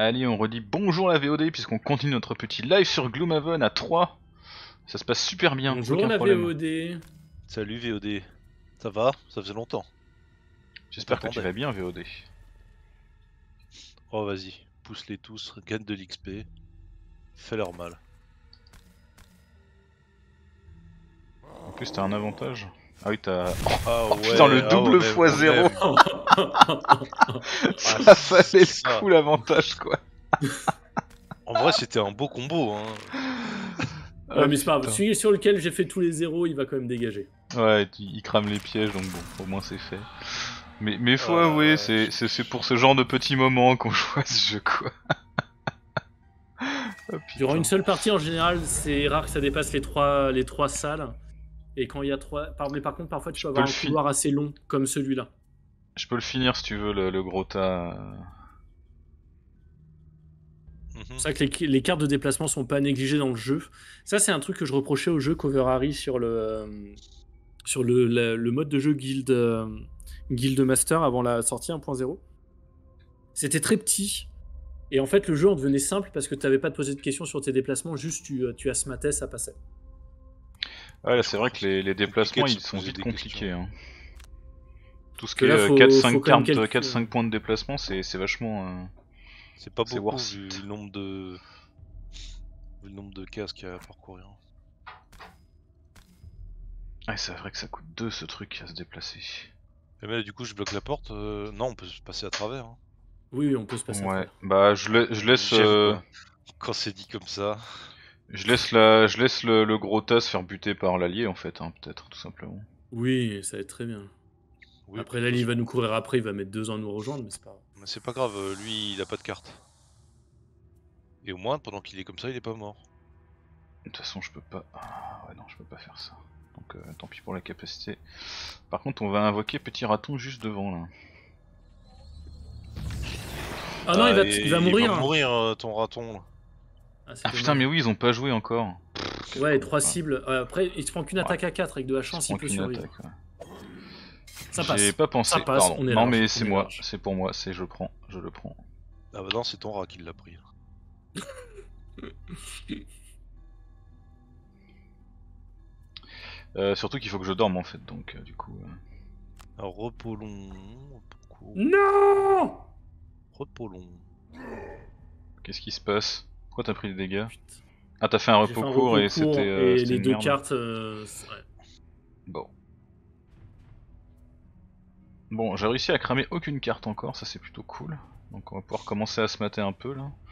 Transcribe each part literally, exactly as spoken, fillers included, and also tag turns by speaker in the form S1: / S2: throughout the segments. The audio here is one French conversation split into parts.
S1: Allez, on redit bonjour la V O D puisqu'on continue notre petit live sur Gloomhaven à trois. Ça se passe super bien,
S2: Bonjour
S1: aucun
S2: la
S1: problème.
S2: V O D.
S3: Salut V O D. Ça va? Ça faisait longtemps.
S1: J'espère que tu
S3: t'attendait.
S1: vas bien V O D.
S3: Oh vas-y, pousse-les tous, gagne de l'X P. Fais leur mal.
S1: En plus t'as un avantage. Ah oui t'as...
S3: Ah
S1: Oh, putain le
S3: ah
S1: double
S3: ouais,
S1: fois
S3: quand
S1: zéro.
S3: même.
S1: Ça
S3: Ah,
S1: valait
S3: c'est
S1: le
S3: ça.
S1: coup l'avantage quoi.
S3: En vrai c'était un beau combo hein.
S1: Ah,
S2: Ouais, mais c'est pas grave,
S1: putain.
S2: celui sur lequel j'ai fait tous les zéros, il va quand même dégager.
S1: Ouais, il crame les pièges donc bon, au moins c'est fait. Mais, mais faut
S3: Euh,
S1: avouer, c'est c'est- c'est pour ce genre de petits moments qu'on joue à ce jeu quoi. Oh,
S2: Durant
S1: putain.
S2: une seule partie, en général, c'est rare que ça dépasse les trois, les trois salles. Et quand il y a trois... Par... Mais par contre, parfois, tu
S1: Je
S2: peux
S1: peux
S2: avoir
S1: le
S2: un
S1: fi-
S2: couloir assez long, comme celui-là.
S1: Je peux le finir si tu veux le, le gros tas. euh.
S3: mhm.
S2: C'est pour ça que les, les cartes de déplacement sont pas négligées dans le jeu. Ça, c'est un truc que je reprochais au jeu Cover Harry sur le, euh, sur le, le, le mode de jeu Guild, euh, Guild Master avant la sortie un point zéro. C'était très petit. Et en fait, le jeu en devenait simple parce que tu n'avais pas de poser de questions sur tes déplacements, juste tu, tu asmatais, ça passait.
S1: Ouais, là
S3: Je
S1: c'est
S3: crois
S1: vrai que
S3: que
S1: les, les déplacements
S3: compliqué de
S1: ils
S3: se
S1: sont
S3: poser
S1: vite
S3: des
S1: compliqués. Hein. Tout ce qui
S2: Que là,
S1: est
S2: faut-
S1: quatre
S2: faut
S1: cinq
S2: quand même
S1: cartes,
S2: calculer.
S1: quatre cinq points de déplacement, c'est c'est vachement. euh,
S3: C'est pas
S1: C'est
S3: beaucoup
S1: worth
S3: vu
S1: it.
S3: le nombre de... vu le nombre de cases qu'il y a à parcourir.
S1: Ouais, c'est vrai que ça coûte deux ce truc à se déplacer.
S3: Et mais là, du coup je bloque la porte. euh, Non on peut se passer à travers. Hein.
S2: Oui, oui, on peut se passer
S1: Ouais,
S2: après.
S1: bah je, la- je laisse.
S3: J'aime,
S1: euh,
S3: quoi. Quand c'est dit comme ça.
S1: Je laisse, la, je laisse le, le gros tas se faire buter par l'allié en fait, hein, peut-être tout simplement.
S2: Oui, ça va être très bien.
S3: Oui,
S2: Après,
S3: de
S2: là,
S3: toute
S2: il va
S3: façon.
S2: nous courir après, il va mettre deux ans à nous rejoindre, mais c'est pas grave.
S3: Mais c'est pas grave, euh, lui il a pas de carte. Et au moins pendant qu'il est comme ça il est pas mort.
S1: De toute façon, je peux pas. Ah, ouais, non, je peux pas faire ça. Donc, euh, tant pis pour la capacité. Par contre, on va invoquer petit raton juste devant là.
S2: Ah non, il va,
S3: et
S2: il va mourir.
S3: Il va mourir euh, ton raton là.
S2: Ah, c'est
S1: Ah putain,
S2: dommage.
S1: mais oui, ils ont pas joué encore. Quel
S2: Ouais,
S1: con,
S2: trois
S1: quoi.
S2: cibles. Euh, après, il se prend qu'une
S1: Ouais.
S2: attaque à quatre avec de la
S1: Je
S2: chance,
S1: prends
S2: il peut
S1: qu'une
S2: survivre.
S1: attaque. Ouais.
S2: Ça
S1: J'y
S2: passe.
S1: ai pas pensé,
S2: Ça passe,
S1: pardon.
S2: on est
S1: non,
S2: large,
S1: mais
S2: on
S1: c'est
S2: est
S1: moi,
S2: large.
S1: c'est pour moi, c'est je prends, je le prends.
S3: Ah bah non c'est ton rat qui l'a pris.
S1: Euh, surtout qu'il faut que je dorme en fait, donc euh, du coup. euh,
S3: Alors repos long. Repos,
S2: Non.
S3: repos long.
S1: Qu'est-ce qui se passe? Pourquoi t'as pris des dégâts? Ah, t'as fait un
S2: J'ai fait
S1: repos
S2: un
S1: court
S2: repos
S1: et
S2: court
S1: c'était euh,
S2: et
S1: c'était
S2: les
S1: une
S2: deux
S1: merde.
S2: cartes. euh, c'est- ouais.
S1: Bon. Bon, j'ai réussi à cramer aucune carte encore, ça c'est plutôt cool. Donc on va pouvoir commencer à se mater un peu là.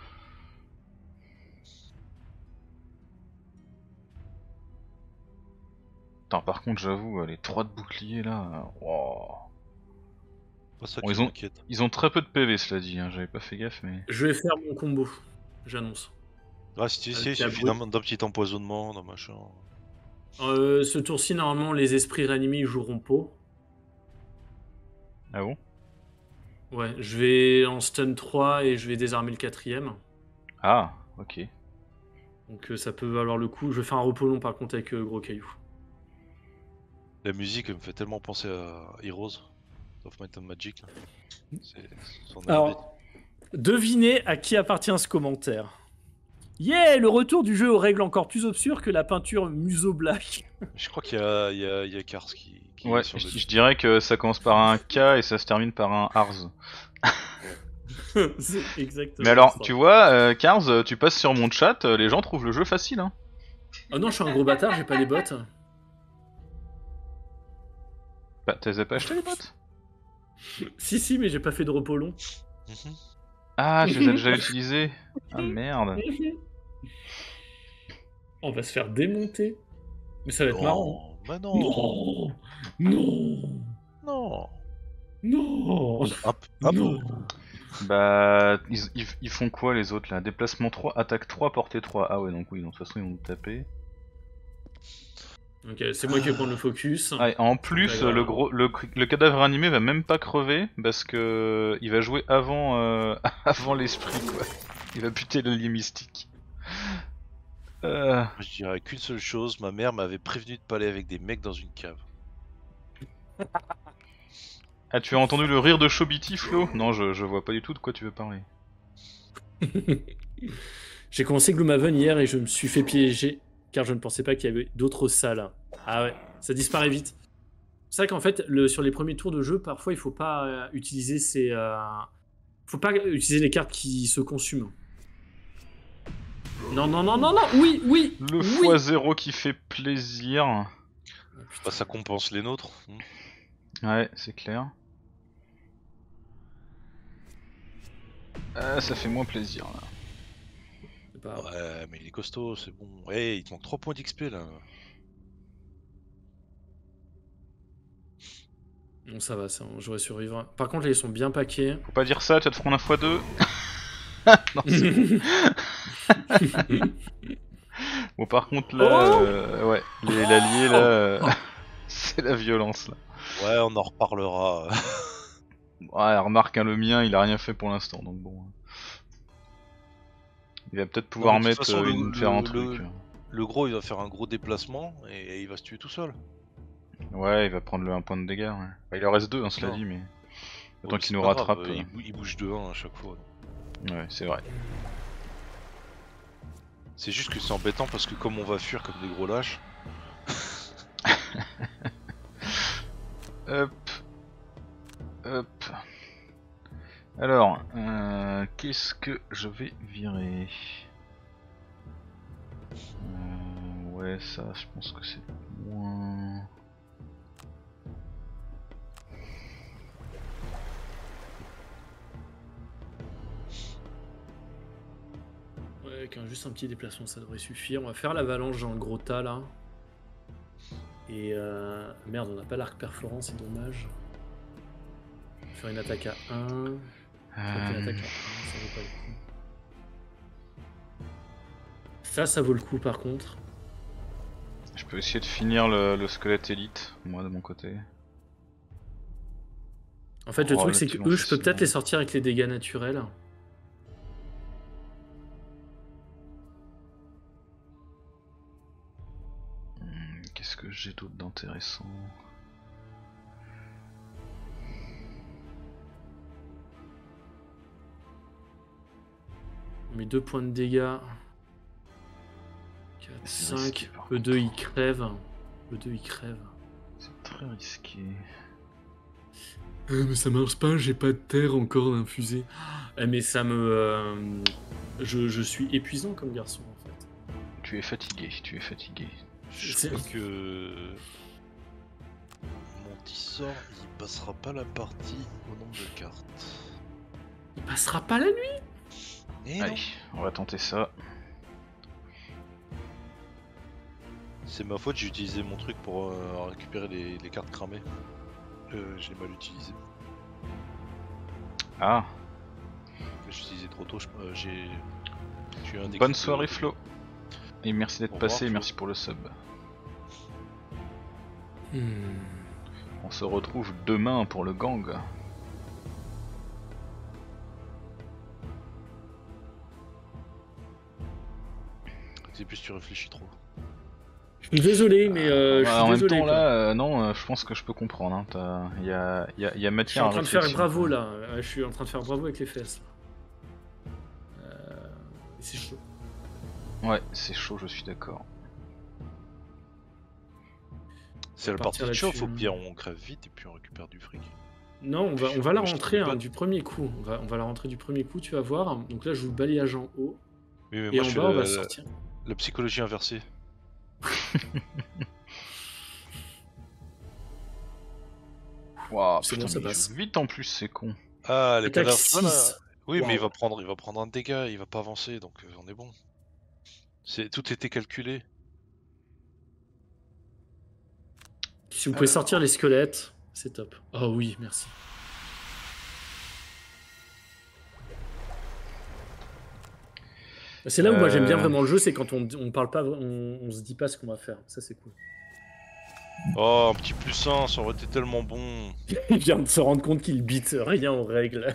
S1: Putain, par contre, j'avoue, les trois de bouclier là. Wow.
S3: Pas ça
S1: Bon,
S3: qui
S1: ils ont-
S3: m'inquiète.
S1: Ils ont très peu de P V, cela dit, hein, j'avais pas fait gaffe, mais.
S2: Je vais faire mon combo. J'annonce.
S3: Ah si tu sais,
S2: Avec
S3: il
S2: la
S3: suffit
S2: brute.
S3: d'un d'un petit empoisonnement, d'un machin.
S2: Euh, ce tour-ci, normalement, les esprits réanimés ils joueront pot.
S1: Ah bon?
S2: Ouais, je vais en stun trois et je vais désarmer le quatrième.
S1: Ah, ok.
S2: Donc euh, ça peut valoir le coup. Je vais faire un repos long par contre avec euh, gros caillou.
S3: La musique elle me fait tellement penser à Heroes of Might and Magic. Là. C'est son
S2: Alors, devinez à qui appartient ce commentaire. Yeah, le retour du jeu aux règles encore plus obscures que la peinture Muso Black.
S3: Je crois qu'il y a, il y a, il y a Kars qui, qui
S1: Ouais,
S3: est sur le
S1: je je dirais que ça commence par un K et ça se termine par un Ars.
S2: C'est exactement
S1: Mais alors,
S2: ça.
S1: tu vois, euh, Cars, euh, tu passes sur mon chat, euh, les gens trouvent le jeu facile, hein.
S2: Oh non, je suis un gros bâtard, j'ai pas les bottes.
S1: Bah, t'as pas acheté les bottes?
S2: Si, si, mais j'ai pas fait de repos long.
S3: Mhm.
S1: Ah, tu les as déjà utilisés? Ah merde.
S2: On va se faire démonter. Mais ça va être marrant.
S3: Non, mais non,
S2: Non, non,
S3: non,
S2: non,
S3: un, p- un peu.
S2: non.
S1: Bah, ils, ils- ils font quoi les autres là? Déplacement trois, attaque trois, portée trois. Ah ouais, donc oui, donc, de toute façon ils vont nous taper.
S2: Ok, c'est moi qui vais prendre le focus.
S1: Ah, et en plus,
S2: pas grave.
S1: le, gros, le, le cadavre animé va même pas crever parce que il va jouer avant, euh, avant l'esprit quoi. Il va buter l'allié mystique. Euh...
S3: Je dirais qu'une seule chose, ma mère m'avait prévenu de pas aller avec des mecs dans une cave.
S1: Ah, tu as entendu le rire de Chobiti, Flo? Non, je, je vois pas du tout de quoi tu veux parler.
S2: J'ai commencé Gloomhaven hier et je me suis fait piéger car je ne pensais pas qu'il y avait d'autres salles. Ah ouais, ça disparaît vite. C'est vrai qu'en fait, le, sur les premiers tours de jeu, parfois il faut pas euh, utiliser ces, euh, faut pas utiliser les cartes qui se consument. Non, non, non, non, non, oui, oui,
S1: Le
S2: oui.
S1: fois zéro qui fait plaisir.
S2: Oh, putain.
S3: Bah, ça compense les nôtres.
S1: Ouais, c'est clair. Euh, ça fait moins plaisir là.
S2: C'est pas grave.
S3: Ouais, mais il est costaud, c'est bon. Ouais, il te manque trois points d'X P là.
S2: Bon, ça va, ça, j'aurais survivre. Par contre, là, ils sont bien paqués.
S1: Faut pas dire ça, tu vas te prendre un fois deux. Non, c'est bon. Bon, par contre, là,
S2: Oh
S1: euh, ouais, les- l'allié là, euh, c'est la violence là.
S3: Ouais, on en reparlera.
S1: Ouais, remarque, hein, le mien, il a rien fait pour l'instant, donc bon. Il va peut-être pouvoir
S3: Non, mais de toute
S1: mettre,
S3: façon,
S1: euh,
S3: le-
S1: une,
S3: le-
S1: faire un
S3: le-
S1: truc.
S3: Le gros, il va faire un gros déplacement et il va se tuer tout seul.
S1: Ouais, il va prendre le un point de dégâts. Ouais. Bah, il en reste deux, hein, cela
S3: Non.
S1: dit, mais
S3: Ouais,
S1: autant
S3: mais
S1: qu'il
S3: c'est
S1: nous
S3: pas grave,
S1: rattrape.
S3: euh,
S1: euh,
S3: il, bou- il bouge de un à chaque fois.
S1: Ouais, c'est vrai.
S3: C'est juste que c'est embêtant parce que comme on va fuir comme des gros lâches.
S1: Hop. Hop. Alors, euh, qu'est-ce que je vais virer? euh, Ouais, ça, je pense que c'est moins...
S2: Ouais, avec un- juste un petit déplacement, ça devrait suffire. On va faire l'avalanche dans le gros tas là. Et euh... merde, on n'a pas l'arc perforant, c'est dommage. On va faire une attaque à un. Une
S1: Euh,
S2: attaque à un, ça vaut pas le coup. Ça, ça vaut le coup par contre.
S1: Je peux essayer de finir le, le squelette élite, moi de mon côté.
S2: En fait, le
S1: Oh,
S2: truc, c'est que
S1: relativement
S2: eux, je peux peut-être
S1: facilement.
S2: les sortir avec les dégâts naturels.
S1: Hmm, Qu'est-ce que j'ai d'autre d'intéressant?
S2: On met deux points de dégâts. quatre,
S1: C'est risqué,
S2: cinq.
S1: par
S2: E deux,
S1: contre.
S2: il crève. E deux, il crève.
S1: C'est très risqué.
S2: Euh, mais ça marche pas, j'ai pas de terre encore d'infuser. Eh, mais ça me. euh, je, je suis épuisant comme garçon en fait.
S1: Tu es fatigué, tu es fatigué.
S3: Je
S2: C'est-
S3: crois que mon petit sort, il passera pas la partie au nombre de cartes.
S2: Il passera pas la nuit.
S3: Et non,
S1: Allez, on va tenter ça.
S3: c'est ma faute, j'ai utilisé mon truc pour euh, récupérer les, les cartes cramées. Euh, j'ai mal utilisé.
S1: Ah,
S3: J'ai utilisé trop tôt, je- euh, j'ai... j'ai eu un déclic
S1: bonne
S3: de-
S1: soirée Flo. Et merci d'être
S3: Au revoir,
S1: passé, et
S3: Flo.
S1: merci pour le sub.
S2: Hmm.
S1: On se retrouve demain pour le gang.
S3: C'est plus tu réfléchis trop.
S2: Je suis désolé, mais euh, je
S1: Bah,
S2: suis
S1: en même
S2: désolé.
S1: temps
S2: quoi.
S1: là, euh, non, euh, je pense que je peux comprendre. Hein. t'as- Il y, a, il y, a, il y a
S2: Je suis
S1: matière
S2: en
S1: à
S2: train de faire
S1: réflexion,
S2: bravo
S1: quoi.
S2: là. Euh, Je suis en train de faire bravo avec les fesses. Euh, C'est chaud.
S1: Ouais, c'est chaud, je suis d'accord.
S3: C'est la
S2: partir
S3: partie de chauffe,
S2: là-dessus,
S3: au
S2: hein.
S3: pire on crève vite et puis on récupère du fric.
S2: Non, on va,
S3: Je-
S2: on va la
S3: je
S2: rentrer
S3: t'en
S2: hein,
S3: ai pas.
S2: du premier coup. On va, on va la rentrer du premier coup, tu vas voir. Donc là, je joue le balayage en haut.
S3: Oui, mais
S2: Et
S3: moi
S2: en
S3: je fais
S2: bas, on
S3: la,
S2: va
S3: la-
S2: sortir.
S3: la psychologie inversée.
S1: Waouh,
S2: C'est
S1: putain,
S2: bon, ça
S1: mais il
S2: passe.
S1: joue vite en plus, c'est con.
S3: Ah, les
S2: Attaque
S3: cadavres.
S2: six.
S3: Voilà. Oui, mais il
S2: Waouh.
S3: va prendre, il va prendre un dégât, il va pas avancer, donc euh, on est bon. C'est tout était calculé.
S2: Si vous pouvez
S1: Alors.
S2: sortir les squelettes, c'est top. Oh oui, merci. C'est là où moi j'aime bien
S1: Euh.
S2: vraiment le jeu, c'est quand on, on parle pas, on, on se dit pas ce qu'on va faire. Ça c'est cool.
S3: Oh, un petit plus un, ça aurait été tellement bon.
S2: Il vient de se rendre compte qu'il bite rien aux règles.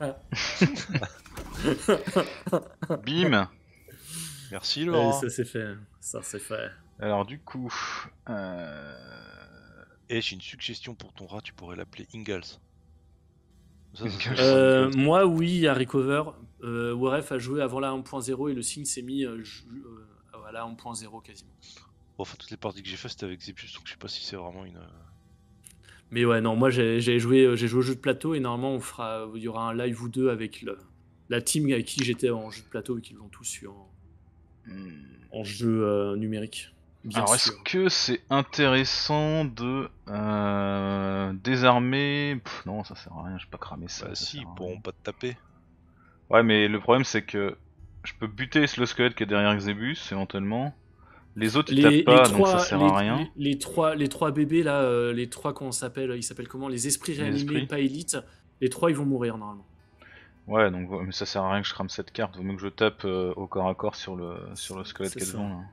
S1: Bim.
S3: Merci
S2: Ouais,
S3: Laurent.
S2: ça c'est fait. Ça c'est fait.
S1: Alors du coup, euh...
S3: Et j'ai une suggestion pour ton rat, tu pourrais l'appeler Ingalls. Ça, ça serait
S1: Ingalls.
S3: vraiment
S2: Euh,
S3: Ingalls.
S2: moi oui, à Recover, Euh, Waref a joué avant la un point zéro et le signe s'est mis euh, ju- euh, à la un point zéro quasiment.
S3: Bon, enfin, toutes les parties que j'ai fait c'était avec Zebus, donc je sais pas si c'est vraiment une.
S2: Mais ouais, non, moi j'ai j'ai joué, euh, j'ai joué au jeu de plateau et normalement on fera, il y aura un live ou deux avec le, la team avec qui j'étais en jeu de plateau et qui l'ont tous eu en,
S1: Hmm.
S2: en jeu euh, numérique. Bien
S1: Alors est-ce
S2: sûr.
S1: que c'est intéressant de euh, désarmer... Pff, non, ça sert à rien, je vais pas cramer ça.
S3: Bah
S1: ça
S3: si,
S1: sert
S3: ils
S1: à
S3: pourront
S1: rien.
S3: pas te taper.
S1: Ouais, mais le problème c'est que je peux buter le squelette qui est derrière Xebus éventuellement. Les autres ils
S2: Les,
S1: tapent pas,
S2: les
S1: donc ça
S2: trois,
S1: sert
S2: les,
S1: à rien.
S2: les, les trois, les trois bébés là, euh, les trois comment on s'appelle, ils s'appellent comment? Les esprits
S1: Les
S2: réanimés,
S1: esprits.
S2: pas élites. Les trois ils vont mourir normalement.
S1: Ouais, donc mais ça sert à rien que je crame cette carte, vaut mieux que je tape euh, au corps à corps sur le, sur le squelette
S2: C'est
S1: qui est
S2: ça.
S1: devant là.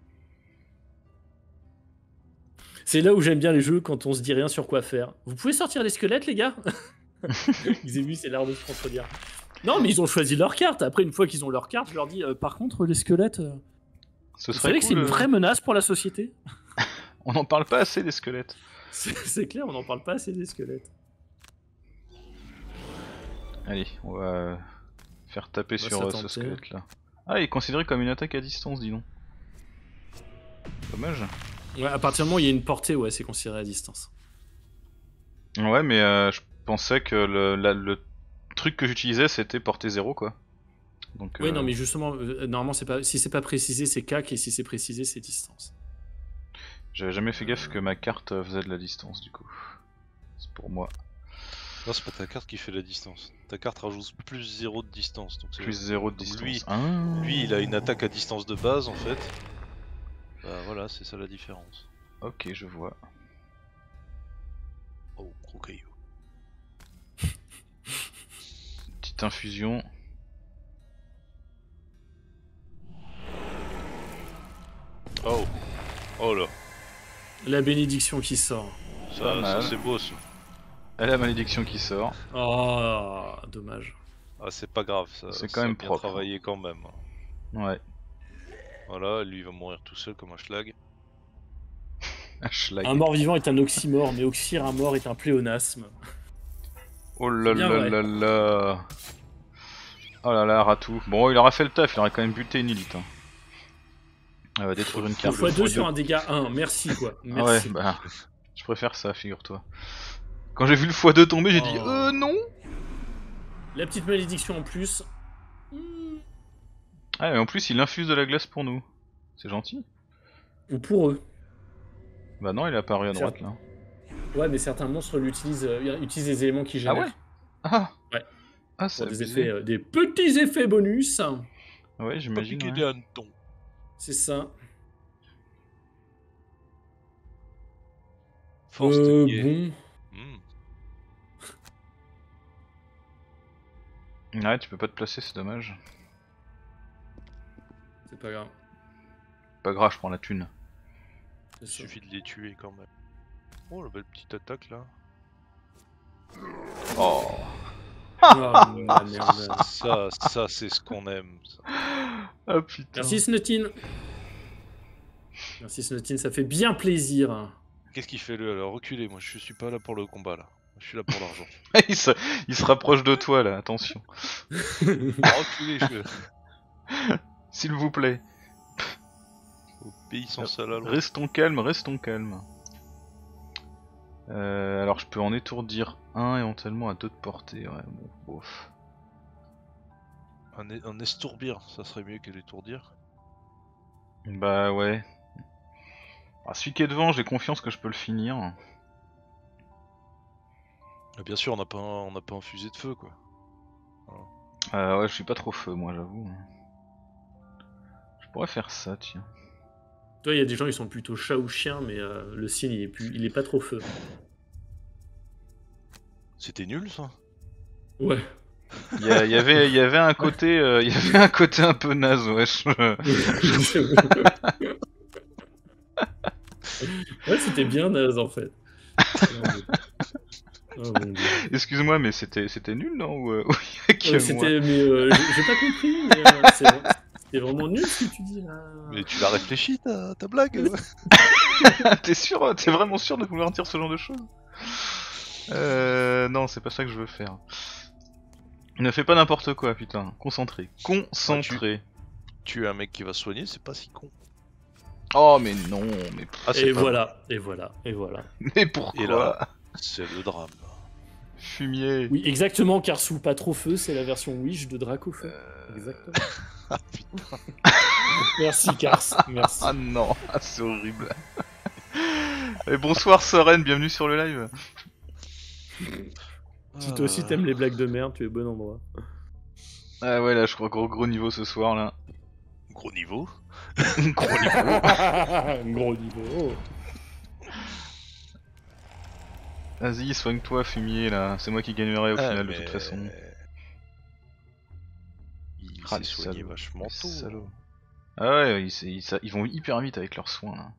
S2: C'est là où j'aime bien les jeux quand on se dit rien sur quoi faire. Vous pouvez sortir les squelettes les gars? Xebus c'est l'art de se contredire. Non mais ils ont choisi leur carte. Après une fois qu'ils ont leur carte, je leur dis euh, par contre les squelettes. euh,
S1: Ce
S2: Vous
S1: serait
S2: savez que c'est
S1: cool,
S2: une
S1: euh,
S2: vraie menace pour la société?
S1: on en parle pas assez des squelettes.
S2: C'est c'est clair, on n'en parle pas assez des squelettes.
S1: Allez, on va euh, faire taper
S2: On va
S1: sur euh, ce
S2: s'attenter.
S1: squelette là. Ah, il est considéré comme une attaque à distance, dis donc. Dommage.
S2: Ouais, à partir du moment où il y a une portée, ouais, c'est considéré à distance.
S1: Ouais, mais euh, je pensais que le, la- le truc que j'utilisais c'était portée zéro quoi. Donc,
S2: Oui,
S1: euh,
S2: non, mais justement, euh, normalement, c'est pas, si c'est pas précisé, c'est C A C, et si c'est précisé, c'est distance.
S1: j'avais jamais fait gaffe que ma carte euh, faisait de la distance du coup. C'est pour moi.
S3: Non, c'est pas ta carte qui fait la distance. Ta carte rajoute plus zéro de distance. Donc c'est-
S1: Plus zéro de
S3: comme
S1: distance.
S3: Lui,
S1: Ah.
S3: lui, il a une attaque à distance de base en fait. Bah voilà, c'est ça la différence.
S1: Ok, je vois.
S3: Oh, gros caillou.
S1: Petite infusion.
S3: Oh, oh là,
S2: La bénédiction qui sort.
S3: ça,
S1: Pas
S3: ça
S1: mal.
S3: c'est beau ça.
S1: Et la malédiction qui sort.
S2: Oh, dommage.
S3: Ah, c'est pas grave, ça.
S1: C'est
S3: ça
S1: quand
S3: a
S1: même
S3: bien
S1: propre.
S3: travaillé quand même.
S1: Ouais.
S3: Voilà, lui il va mourir tout seul comme un schlag.
S1: Un schlag.
S2: Un mort-vivant est un oxymore, mais oxyre un mort est un pléonasme.
S1: Oh là
S2: bien
S1: là
S2: vrai.
S1: là là. Oh là là, Ratou. Bon, il aura fait le taf, il aurait quand même buté une élite. Hein. Elle va détruire une
S2: deux
S1: carte.
S2: fois deux sur un dégât un, merci quoi.
S1: Ah ouais,
S2: Merci.
S1: bah. Je préfère ça, figure-toi. Quand j'ai vu le fois deux tomber, j'ai dit
S2: Oh.
S1: euh non.
S2: La petite malédiction en plus. Hmm.
S1: Ah, mais en plus, il infuse de la glace pour nous. C'est gentil.
S2: Ou pour eux.
S1: Bah non, il est apparu à droite là.
S2: Ouais, mais certains monstres l'utilisent, euh, utilisent des éléments qui
S1: Ah
S2: génèrent.
S1: ouais. Ah.
S2: Ouais.
S1: Ah, c'est
S2: Pour des,
S1: abusé.
S2: effets, euh, des petits effets bonus.
S1: Ouais,
S3: Pas
S1: j'imagine.
S3: piquer
S1: Ouais.
S3: des hannetons.
S2: C'est ça.
S3: Force
S2: Euh,
S3: de guet.
S2: bon.
S3: Hmm.
S1: Ouais, tu peux pas te placer, c'est dommage.
S2: C'est pas grave.
S1: Pas grave, je prends la thune.
S2: C'est
S3: Il
S2: ça.
S3: suffit de les tuer quand même. Oh la belle petite attaque là.
S1: Oh.
S2: Oh, la merde.
S3: Ça, ça c'est ce qu'on aime. Ça.
S1: Ah putain.
S2: Merci Snotine. Merci Snotine, ça fait bien plaisir.
S3: Qu'est-ce qu'il fait lui alors? Reculez, moi je suis pas là pour le combat là. Je suis là pour l'argent.
S1: il, se... il se rapproche de toi là, attention.
S3: Reculez, je
S1: S'il vous plaît.
S3: obéissance à la loi.
S1: Restons calmes, restons calmes. Euh, alors je peux en étourdir un éventuellement à deux de portée. Ouais, bon, bof.
S3: Un, é- un estourbir, ça serait mieux que l'étourdir.
S1: Bah ouais. Ah, celui qui est devant, j'ai confiance que je peux le finir.
S3: Ah, bien sûr, on n'a pas, un- on n'a pas un fusil de feu quoi.
S1: Euh, ouais, je suis pas trop feu moi, j'avoue. Je pourrais faire ça, tiens.
S2: Toi, il y a des gens, ils sont plutôt chat ou chien, mais euh, le signe, il est, plus, il est pas trop feu.
S3: C'était nul ça.
S2: Ouais.
S1: Il y, a- il y avait, il y avait un côté, euh, il y avait un côté un peu naze, wesh.
S2: Ouais, c'était bien naze en fait. Oh, mon Dieu.
S1: Excuse-moi, mais c'était, c'était nul, non? Ou euh, ou il y a que
S2: Euh,
S1: moi
S2: c'était, mais euh, j'ai j'ai pas compris. Mais, euh, c'est vrai- c'était vraiment nul ce que tu dis là.
S3: Mais tu l'as réfléchi ta, ta blague.
S1: T'es sûr, t'es vraiment sûr de vouloir dire ce genre de choses? Euh, non, c'est pas ça que je veux faire. Ne fais pas n'importe quoi, putain. Concentré. Concentré.
S3: Tuer un mec qui va soigner, c'est pas si con.
S1: Oh, mais non, mais...
S3: Ah, c'est
S2: Et
S3: pas
S2: voilà, et voilà, et voilà.
S1: Mais pourquoi?
S3: Et là, c'est le drame.
S1: Fumier.
S2: Oui, exactement, car sous pas trop feu, c'est la version Wish de Dracofeu.
S1: Euh,
S2: Exactement.
S3: Ah putain.
S2: Merci, Cars. Merci.
S1: Ah non, ah, c'est horrible. Et bonsoir Soren, bienvenue sur le live.
S2: Si toi aussi t'aimes les blagues de merde, tu es au bon endroit.
S1: Ah ouais, là je crois gros gros niveau ce soir là.
S3: Gros niveau.
S1: Gros niveau.
S2: Gros niveau.
S1: Vas-y, soigne-toi fumier là, c'est moi qui gagnerai au
S3: Ah,
S1: final
S3: mais-
S1: de toute façon.
S3: Il
S1: Ah,
S3: s'est
S1: les
S3: soigné
S1: salauds,
S3: vachement
S1: les
S3: tôt.
S1: salauds. Ah ouais, ils, ils- ça- ils vont hyper vite avec leurs soins là.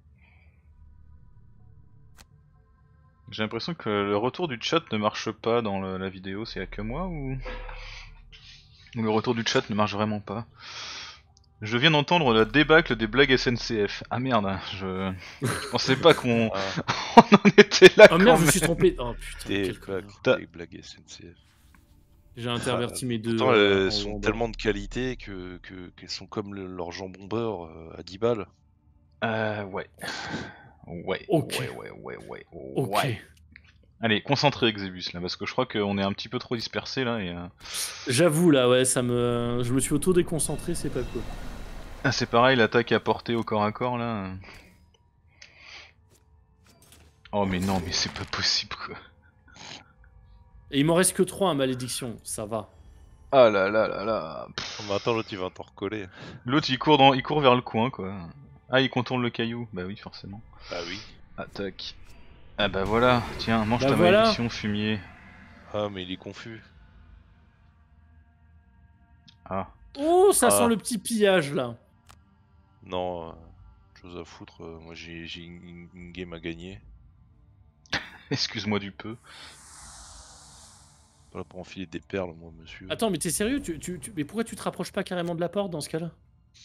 S1: J'ai l'impression que le retour du chat ne marche pas dans le- la vidéo, c'est que moi ou... ou le retour du chat ne marche vraiment pas. Je viens d'entendre la débâcle des blagues S N C F. Ah merde, je, je pensais pas qu'on
S3: Ah,
S1: on en était là
S2: Oh
S1: quand
S2: merde, je me
S1: même.
S2: suis trompé. Oh putain,
S3: des
S2: quel
S3: blagues,
S2: connard.
S3: des blagues S N C F.
S2: J'ai interverti mes deux.
S3: Pourtant,
S2: euh,
S3: elles
S2: en
S3: sont
S2: Wanda.
S3: tellement de qualité que que- qu'elles sont comme le- leur jambon beurre euh, à dix balles.
S1: Euh, ouais. Ouais,
S2: Ok.
S1: ouais, ouais, ouais, ouais,
S2: Ok.
S1: ouais. Allez, concentré Exebus là, parce que je crois qu'on est un petit peu trop dispersé là et... euh,
S2: J'avoue là, ouais, ça me. Je me suis auto-déconcentré, c'est pas cool.
S1: Ah, c'est pareil, l'attaque à portée au corps à corps là. Oh mais non, mais c'est pas possible quoi.
S2: Et il m'en reste que trois à malédiction, ça va.
S1: Ah là là là là. Pff,
S3: Oh, mais attends, l'autre il va t'en recoller.
S1: L'autre il court dans, il court vers le coin quoi. Ah, il contourne le caillou, bah oui forcément.
S3: Bah oui.
S1: Attaque. Ah bah voilà, tiens, mange
S2: Bah
S1: ta
S2: voilà.
S1: malédiction fumier.
S3: Ah, mais il est confus.
S1: Ah.
S2: Oh, ça
S3: Ah.
S2: sent le petit pillage là.
S3: Non, euh, chose à foutre. euh, moi j'ai j'ai une, une game à gagner.
S1: Excuse-moi du peu.
S3: Pas là pour enfiler des perles, moi, monsieur.
S2: Attends, mais t'es sérieux tu, tu, tu- Mais pourquoi tu te rapproches pas carrément de la porte dans ce cas-là?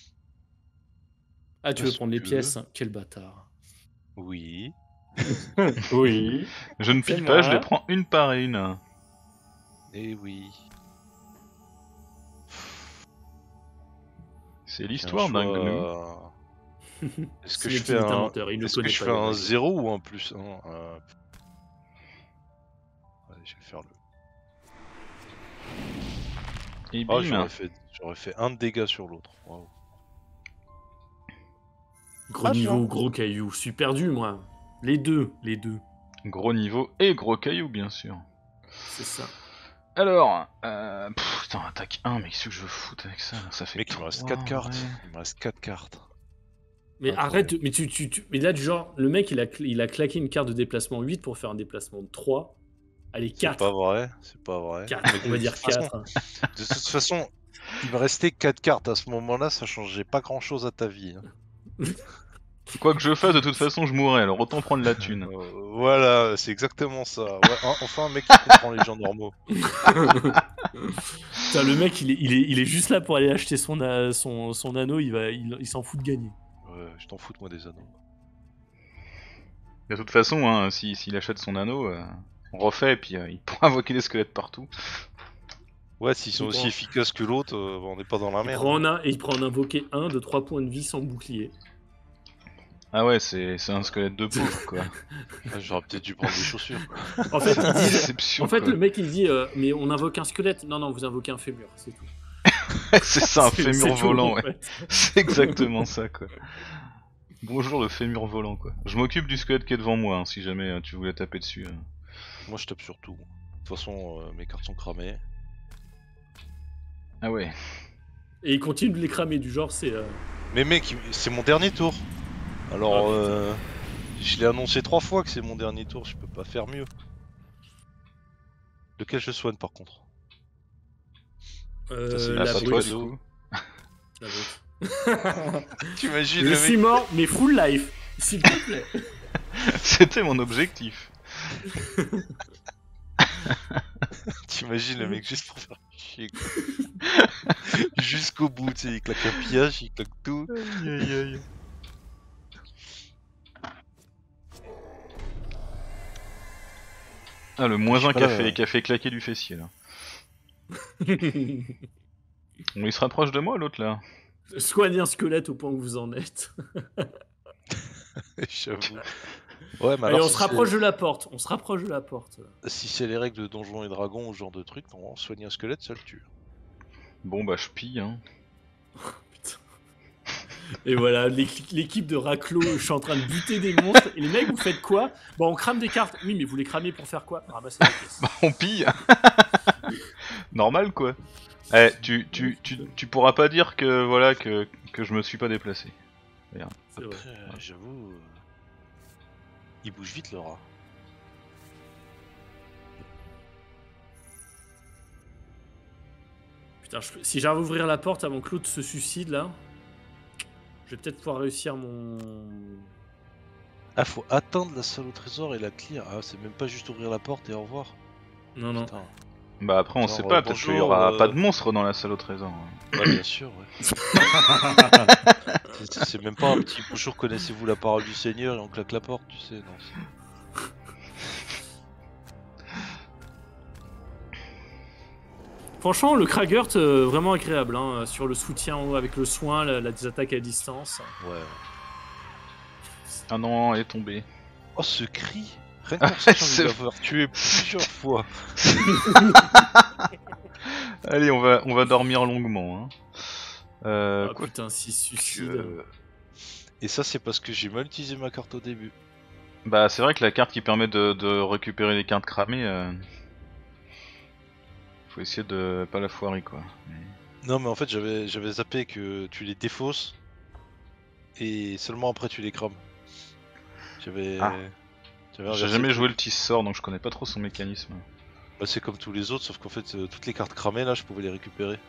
S2: Ah, tu veux
S3: Parce
S2: prendre les
S3: que-
S2: pièces? Quel bâtard.
S3: Oui.
S2: Oui.
S1: Je ne
S2: C'est
S1: pille pas, je
S2: moi.
S1: les prends une par une.
S3: Eh oui.
S1: C'est
S3: J'ai
S1: l'histoire
S3: un
S1: d'un
S3: choix,
S1: gnou.
S3: euh, Est-ce que
S2: Ce
S3: je
S2: n'est
S3: fais
S2: qu'il est un
S3: un...
S2: menteur, il ne
S3: Est-ce que
S2: connaît
S3: je
S2: pas
S3: fais
S2: les
S3: un
S2: règles.
S3: zéro ou un plus un euh... Allez, je vais faire le...
S1: Et
S3: Ah,
S1: bim.
S3: j'aurais fait... j'aurais fait un de dégâts sur l'autre. Waouh.
S2: Gros
S3: Ah,
S2: niveau,
S3: tiens.
S2: gros caillou. Je suis perdu, moi. Les deux, les deux.
S1: Gros niveau et gros caillou bien sûr.
S2: C'est ça.
S1: Alors, euh... pff, putain, attaque un, mais qu'est-ce que je veux foutre avec ça? Ça fait
S3: Mec, il me reste
S1: trois,
S3: quatre
S1: en
S3: cartes.
S1: vrai.
S3: Il me reste quatre cartes.
S2: Mais
S3: Incroyable.
S2: arrête, mais tu, tu, tu- mais là, du genre, le mec, il a, cl- il a claqué une carte de déplacement huit pour faire un déplacement de trois. Allez,
S3: C'est
S2: quatre.
S3: pas vrai, c'est pas vrai.
S2: quatre,
S3: Mais
S2: on va
S3: de
S2: dire
S3: toute façon-
S2: quatre.
S3: De toute façon, il me restait quatre cartes à ce moment-là, ça changeait pas grand-chose à ta vie. hein.
S1: Quoi que je fasse, de toute façon, je mourrais, alors autant prendre la thune.
S3: Euh, voilà, c'est exactement ça. Ouais, hein, enfin un mec qui comprend les gens normaux.
S2: Putain, le mec, il est, il, est, il est juste là pour aller acheter son, a- son, son anneau, il, va, il, il s'en fout de gagner.
S3: Ouais, je t'en fous de moi des anneaux.
S1: De toute façon, hein, si- s'il achète son anneau, euh, on refait, et puis euh, il pourra invoquer des squelettes partout.
S3: Ouais, s'ils sont
S2: Il
S3: aussi
S2: prend-
S3: efficaces que l'autre, euh, on n'est pas dans la
S2: Il
S3: merde.
S2: prend, en un, et il prend en invoquer un de trois points de vie sans bouclier.
S1: Ah ouais, c'est c'est un squelette de pauvre, quoi.
S3: Ah, J'aurais peut-être dû prendre des chaussures.
S2: En fait, il dit-
S1: Déception,
S2: en fait
S1: quoi.
S2: le mec, il dit euh, mais on invoque un squelette. Non, non, vous invoquez un fémur, c'est tout.
S1: c'est ça, un
S2: C'est- c'est
S1: fémur
S2: tout,
S1: volant,
S2: en
S1: ouais.
S2: fait.
S1: C'est exactement ça, quoi. Bonjour le fémur volant, quoi. Je m'occupe du squelette qui est devant moi, hein, si jamais euh, tu voulais taper dessus. euh.
S3: Moi, je tape sur tout. De toute façon, euh, mes cartes sont cramées.
S1: Ah ouais.
S2: Et il continue de les cramer, du genre, c'est. euh,
S3: Mais mec, c'est mon dernier tour. Alors,
S2: Ah, putain.
S3: euh, je l'ai annoncé trois fois que c'est mon dernier tour, je peux pas faire mieux. Lequel je soigne par contre?
S2: euh,
S3: Ça, c'est
S1: Ah,
S2: la
S1: pas
S2: brute.
S1: toi, du coup.
S2: La brute.
S3: T'imagines
S2: Je
S3: le
S2: suis
S3: mec...
S2: mort, mais full life, s'il te plaît.
S1: C'était mon objectif.
S3: T'imagines le mec juste pour faire chier quoi. Jusqu'au bout, tu sais, il claque un pillage, il claque tout.
S1: Aïe aïe aïe. Ah, le moins
S3: Je sais
S1: un
S3: pas,
S1: qui a,
S3: là,
S1: fait,
S3: euh.
S1: qui a fait claquer du fessier, là. Bon, il se rapproche de moi l'autre là.
S2: Soignez un squelette au point où vous en êtes.
S3: J'avoue. Ouais, mais
S2: Allez,
S3: alors
S2: on
S3: si
S2: se
S3: c'est-
S2: rapproche de la porte. On se rapproche de la porte.
S3: si c'est les règles de Donjons et Dragons ou ce genre de truc, normalement, soigner un squelette, ça le tue.
S1: Bon bah je pille hein.
S2: Putain. Et voilà, l'équi- l'équipe de Raclo, je suis en train de buter des monstres. Et les mecs, vous faites quoi? Bon, on crame des cartes. Oui, mais vous les cramez pour faire quoi? Ramasser des pièces.
S1: On pille. Normal quoi. Eh, tu, tu, tu, tu pourras pas dire que voilà que, que je me suis pas déplacé.
S2: C'est vrai.
S3: Après, euh, j'avoue, euh, il bouge vite le rat.
S2: Putain, je- si j'arrive à ouvrir la porte avant que l'autre se suicide là, je vais peut-être pouvoir réussir mon.
S3: Ah, faut atteindre la salle au trésor et la clear. Ah, c'est même pas juste ouvrir la porte et au revoir.
S2: Non, non.
S3: Putain.
S1: Bah après on
S3: Genre,
S1: sait
S3: euh,
S1: pas, peut-être qu'il y
S3: bonjour,
S1: aura
S3: euh,
S1: pas de monstre dans la salle au trésor.
S3: Ouais, bien sûr, ouais. C'est- C'est même pas un petit bonjour, connaissez-vous la parole du Seigneur et on claque la porte, tu sais. Non, c'est-
S2: Franchement, le Kragert, euh, vraiment agréable, hein, sur le soutien avec le soin, la, la des attaques à distance.
S3: ouais.
S1: Ah non, elle est tombée.
S3: Oh, ce cri! Rien que pour ça, j'ai envie
S1: C'est-
S3: de l'avoir tué plusieurs fois.
S1: Allez, on va, on va dormir longuement. Hein. Euh,
S2: Ah
S1: quoi
S2: putain, si suicide.
S1: que...
S3: Et ça, c'est parce que j'ai mal utilisé ma carte au début.
S1: Bah c'est vrai que la carte qui permet de, de récupérer les cartes cramées, euh... faut essayer de pas la foirer quoi. Mais-
S3: Non, mais en fait, j'avais j'avais zappé que tu les défausses et seulement après tu les crames. J'avais.
S1: Ah.
S3: j'avais
S1: J'ai
S3: inversé
S1: jamais
S3: le
S1: joué
S3: truc.
S1: le Tissor donc je connais pas trop son mécanisme.
S3: Bah, c'est comme tous les autres, sauf qu'en fait, euh, toutes les cartes cramées là, je pouvais les récupérer.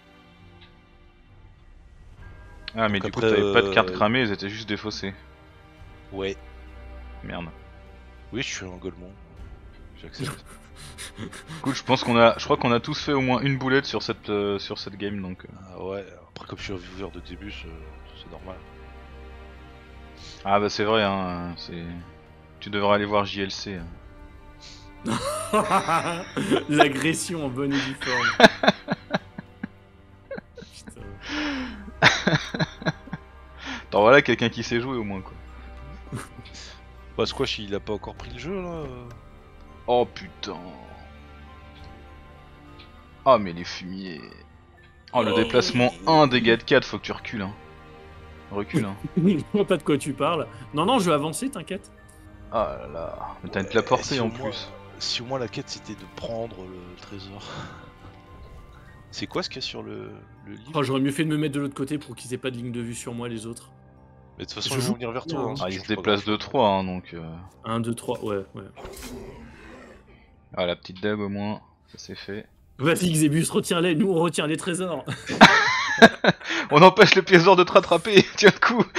S1: Ah mais
S3: Donc
S1: du coup
S3: après,
S1: t'avais pas de cartes
S3: euh,
S1: cramées, elles étaient juste défaussées.
S3: Ouais.
S1: Merde.
S3: Oui, je suis un golemon. J'accepte.
S1: Écoute, je pense qu'on a, je crois qu'on a tous fait au moins une boulette sur cette, euh, sur cette game donc. euh.
S3: Ah ouais, après, comme je suis un viewer de début, c'est c'est normal.
S1: Ah bah c'est vrai hein, c'est. Tu devrais aller voir J L C. hein.
S2: L'agression en bonne et due forme. Putain.
S1: Attends voilà quelqu'un qui sait jouer au moins quoi.
S3: Bah, Squash, il a pas encore pris le jeu là.
S1: Oh putain. Oh mais les fumiers. Oh le
S2: Oh.
S1: déplacement un dégâts de quatre, faut que tu recules hein. Recule hein.
S2: Je vois pas de quoi tu parles. Non, non, je vais avancer, t'inquiète.
S1: Ah là là. Mais t'as une la portée
S3: si
S1: en
S3: au moins-
S1: plus.
S3: Si au moins la quête c'était de prendre le trésor. C'est quoi ce qu'il y a sur le, le livre?
S2: Oh, j'aurais mieux fait de me mettre de l'autre côté pour qu'ils aient pas de ligne de vue sur moi, les autres.
S3: Mais de toute façon,
S2: Je
S3: ils
S2: joue
S3: vont venir vers
S2: bien,
S3: toi.
S2: hein.
S3: hein, ça
S1: Ah il
S3: change
S1: se
S3: pas
S1: déplace de
S3: grand-chose.
S1: trois hein donc. Euh...
S2: un, deux, trois, ouais, ouais.
S1: Ah la petite dague au moins, ça c'est fait.
S2: Vas-y, Xébus, retiens-les, nous on retient les trésors.
S1: On empêche les pièces d'or de te rattraper, tiens le coup.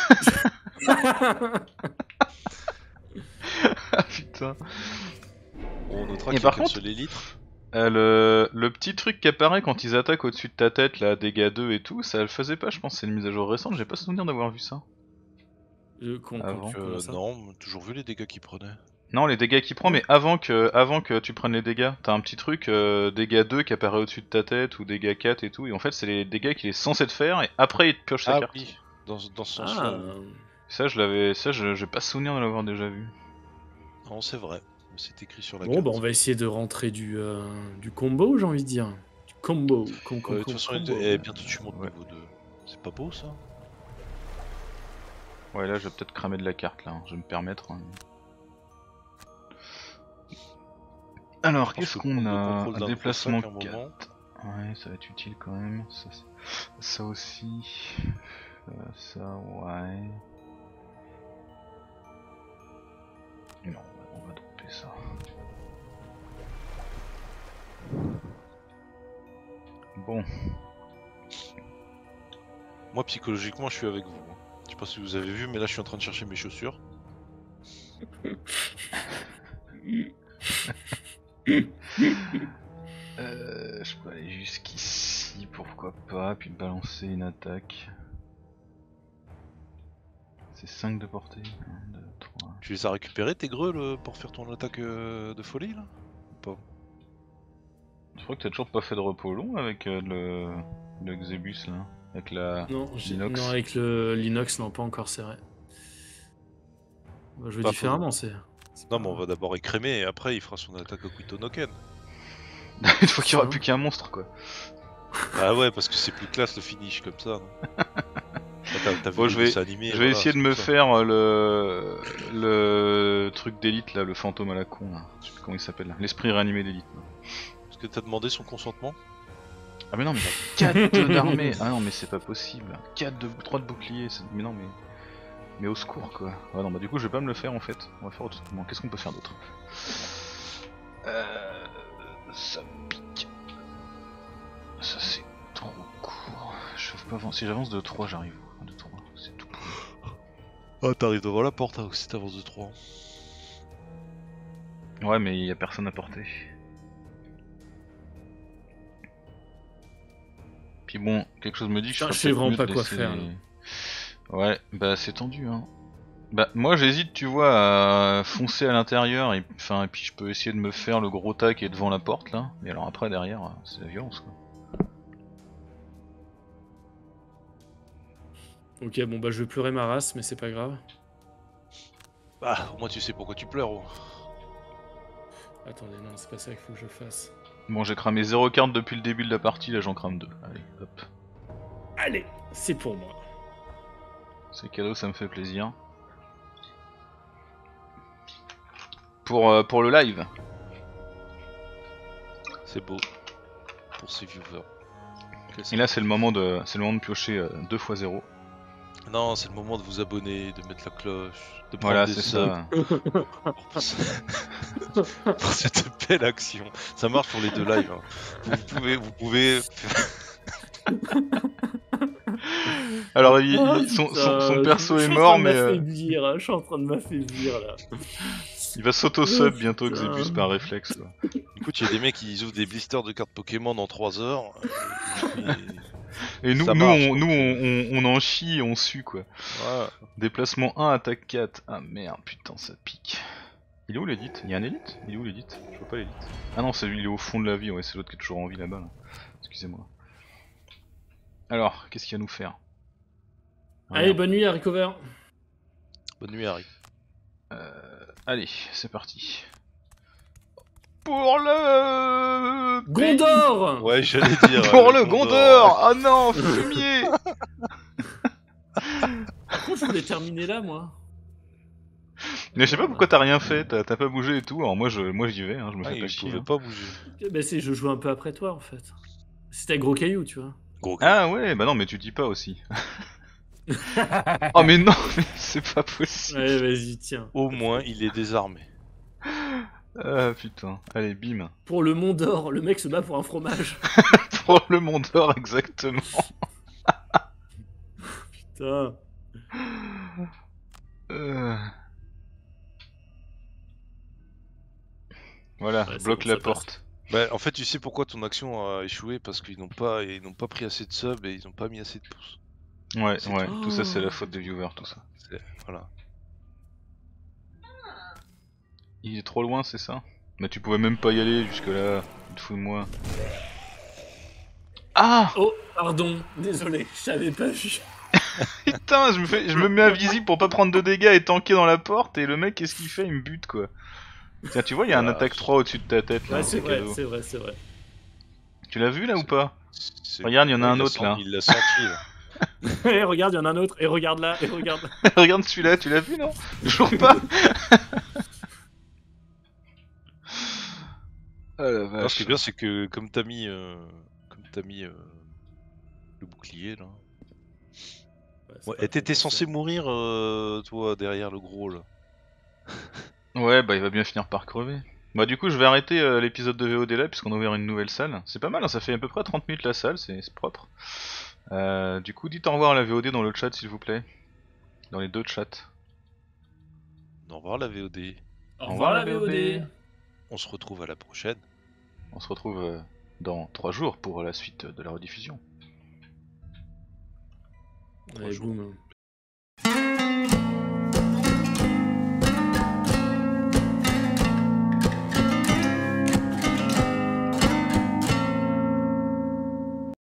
S1: Ah putain.
S3: On notera
S1: Et
S3: qu'il y a
S1: par
S3: qu'un
S1: contre-
S3: seul élite.
S1: Euh, le... le petit truc qui apparaît quand ils attaquent au-dessus de ta tête, là, dégâts deux et tout, ça le faisait pas, je pense, c'est une mise à jour récente, j'ai pas souvenir d'avoir vu ça.
S2: Euh, con- con-
S1: Avant.
S2: comment
S3: Euh,
S2: ça
S3: non, on a toujours vu les dégâts qu'il prenait.
S1: Non, les dégâts qu'il prend, mais avant que, avant que tu prennes les dégâts, t'as un petit truc, euh, dégâts deux qui apparaît au-dessus de ta tête, ou dégâts quatre et tout, et en fait, c'est les dégâts qu'il est censé te faire, et après, il te pioche sa
S3: Ah
S1: carte.
S3: oui, dans, ce- dans ce sens-là.
S2: Ah,
S3: oui.
S1: Ça, je l'avais, ça, je- j'ai pas souvenir de l'avoir déjà vu.
S3: Non, c'est vrai. C'est écrit sur la
S2: bon,
S3: carte.
S2: bah on va essayer de rentrer du, euh, du combo, j'ai envie de dire. Du combo. Com, com,
S3: Ouais, de
S2: com-
S3: toute façon,
S2: combo.
S3: eh, bientôt tu montes
S1: Ouais.
S3: niveau deux. C'est pas beau ça?
S1: Ouais, là, je vais peut-être cramer de la carte, là, hein, je vais me permettre. hein. Alors,
S3: Je pense
S1: qu'est-ce
S3: que
S1: qu'on
S3: le
S1: a
S3: contrôle d'un
S1: Un déplacement
S3: gros sac, à un moment.
S1: quatre. Ouais, ça va être utile quand même. Ça, c'est- ça aussi. Euh, ça, ouais. Non, on va dropper ça. Bon,
S3: Moi, psychologiquement, je suis avec vous. hein. Je sais pas si vous avez vu, mais là, je suis en train de chercher mes chaussures.
S1: euh, je peux aller jusqu'ici, pourquoi pas, puis balancer une attaque. C'est cinq de portée. un, deux, trois.
S3: Tu les as récupérés tes greules euh, pour faire ton attaque euh, de folie là? Ou pas?
S1: Je crois que t'as toujours pas fait de repos long avec euh, le... le Xebus là. Avec la...
S2: Non, j'ai-
S1: l'inox.
S2: non, avec le l'inox, non, pas encore, c'est vrai. On va jouer
S3: Pas
S2: différemment, c'est. c'est
S3: Non,
S2: pas-
S3: mais on va d'abord écrémer et après il fera son attaque au Kutonoken.
S1: Une fois qu'il y aura
S2: Ça.
S1: plus qu'un monstre quoi.
S3: Ah ouais, parce que c'est plus classe le finish comme ça. non Ah, T'as t'as vu
S1: Bon,
S3: les
S1: je vais,
S3: dessins animés,
S1: je vais
S3: voilà,
S1: essayer de
S3: c'est
S1: me
S3: comme ça.
S1: faire euh, le le truc d'élite là, le fantôme à la con là. Je sais plus comment il s'appelle là. L'esprit réanimé d'élite. là.
S3: Est-ce que t'as demandé son consentement?
S1: Ah mais non mais il a quatre d'armée. Ah non mais c'est pas possible. quatre de trois de bouclier. c'est- Mais non mais mais au secours quoi. Ouais non bah du coup je vais pas me le faire en fait. On va faire autrement. Qu'est-ce qu'on peut faire d'autre? Euh... Ça pique. Ça c'est trop court. Je peux pas avancer. Si j'avance de trois j'arrive. De trois c'est tout.
S3: Ah, t'arrives devant la porte hein, si t'avances de trois.
S1: Ouais mais il y a personne à porter. Puis bon, quelque chose me dit que
S2: Putain,
S1: je
S2: je
S1: ferais
S2: sais vraiment
S1: peut-être mieux
S2: pas
S1: de
S2: quoi
S1: laisser
S2: faire,
S1: les- Ouais, bah c'est tendu hein. Bah moi j'hésite tu vois à foncer à l'intérieur et enfin et puis je peux essayer de me faire le gros tas qui est devant la porte là. Mais alors après derrière c'est la violence quoi.
S2: Ok, bon, bah, je vais pleurer ma race, mais c'est pas grave.
S3: Bah, au moins tu sais pourquoi tu pleures. Oh.
S2: Attendez, non, c'est pas ça qu'il faut que je fasse.
S1: Bon j'ai cramé zéro carte depuis le début de la partie, là j'en crame deux. Allez hop.
S2: Allez, c'est pour moi.
S1: C'est cadeau, ça me fait plaisir. Pour, euh, pour le live.
S3: C'est beau. Pour ces viewers. Que c'est-
S1: Et là c'est le moment de c'est le moment de piocher euh, deux fois zéro.
S3: Non, c'est le moment de vous abonner, de mettre la cloche, de prendre
S1: Voilà
S3: des
S1: c'est
S3: subs
S1: ça.
S3: pour, ce- pour cette belle action. Ça marche pour les deux lives. hein. Vous pouvez, vous pouvez.
S1: Alors il,
S2: Ah,
S1: il- son, son,
S2: putain,
S1: son perso
S2: je, je
S1: est
S2: suis en
S1: mort
S2: train de
S1: mais euh,
S2: m'affaiblir, hein, je suis en train de m'affaiblir là.
S1: il va s'auto-sub
S2: Oh,
S1: bientôt
S2: putain.
S1: Xebus par réflexe. quoi.
S3: Écoute, il y a des mecs qui ouvrent des blisters de cartes Pokémon dans trois heures. Et,
S1: Et nous,
S3: ça
S1: nous,
S3: marche,
S1: on,
S3: donc,
S1: nous
S3: euh,
S1: on, on, on en chie et on sue quoi.
S3: voilà.
S1: Déplacement un, attaque quatre. Ah merde, putain ça pique. Il est où l'élite? Il y a un élite? Il est où l'élite? Je vois pas l'élite. Ah non, c'est lui, il est au fond de la vie, ouais, c'est l'autre qui est toujours en vie là-bas. Là. Excusez-moi. Alors, qu'est-ce qu'il y a à nous faire?
S2: Allez,
S1: Rien.
S2: bonne nuit, Harry Cover.
S3: Bonne nuit, Harry.
S1: Euh, allez, c'est parti. Pour le...
S2: Gondor.
S3: Ouais, j'allais dire.
S1: Pour
S3: euh,
S1: le Gondor. Ah non, fumier.
S2: Par contre, je voulais terminer là, moi.
S1: Mais je sais pas pourquoi t'as rien fait, t'as t'as pas bougé et tout, alors moi je moi j'y vais, hein, je me
S3: Ah,
S1: fais
S3: il
S1: pas chier.
S3: pouvait
S1: hein.
S3: pas bouger.
S2: Bah, c'est, je joue un peu après toi, en fait. C'était gros caillou, tu vois.
S3: Gros
S1: Ah ouais, bah non mais tu dis pas aussi. Oh mais non, mais c'est pas possible.
S2: Ouais, vas-y, tiens.
S3: Au moins, il est désarmé.
S1: Ah putain, allez bim.
S2: Pour le Mont d'Or, le mec se bat pour un fromage.
S1: Pour le monde d'or exactement.
S2: Putain.
S1: Euh. Voilà,
S2: Ouais, c'est
S1: bloque
S2: bon,
S1: la
S2: ça passe.
S1: porte.
S3: Bah, en fait, tu sais pourquoi ton action a échoué? Parce qu'ils n'ont pas, ils n'ont pas pris assez de subs et ils n'ont pas mis assez de pouces.
S1: Ouais,
S3: C'est
S1: ouais,
S2: tout.
S1: tout ça c'est la faute des viewers, tout ça.
S3: C'est- Voilà.
S1: Il est trop loin, c'est ça? Mais tu pouvais même pas y aller jusque là, tu te fous de moi. Ah
S2: Oh, pardon, désolé, je t'avais pas vu.
S1: Putain, je me, fais, je me mets invisible pour pas prendre de dégâts et tanker dans la porte et le mec qu'est-ce qu'il fait? Il me bute quoi. Tiens, tu vois, il y a un
S3: Ah,
S1: attaque trois au-dessus de ta tête là,
S2: Ouais, c'est vrai,
S1: cadeau.
S2: c'est vrai, c'est vrai.
S1: Tu l'as vu là ou pas?
S3: C'est-
S1: Regarde, il y en a
S3: Ouais,
S1: un
S3: il l'a
S1: autre,
S3: senti-
S1: là.
S3: Il l'a senti là.
S2: Et regarde, il y en a un autre, et regarde là, et regarde là.
S1: Regarde celui-là, tu l'as vu non? Toujours pas. Ah la
S3: Alors, ce
S1: vache.
S3: qui est bien, c'est que comme t'as mis, euh, comme t'as mis euh, le bouclier là.
S2: Ouais, c'est
S3: Ouais,
S2: pas
S3: et t'étais
S2: compensé.
S3: censé mourir, euh, toi, derrière le gros là.
S1: Ouais, bah il va bien finir par crever. Bah du coup je vais arrêter euh, l'épisode de V O D là puisqu'on a ouvert une nouvelle salle. C'est pas mal, hein, ça fait à peu près trente minutes la salle, c'est c'est propre. Euh, du coup dites au revoir à la V O D dans le chat s'il vous plaît. Dans les deux chats.
S3: Au revoir la V O D.
S2: Au revoir la V O D.
S3: On se retrouve à la prochaine.
S1: On se retrouve euh, dans trois jours pour la suite de la rediffusion.
S2: Allez, boum.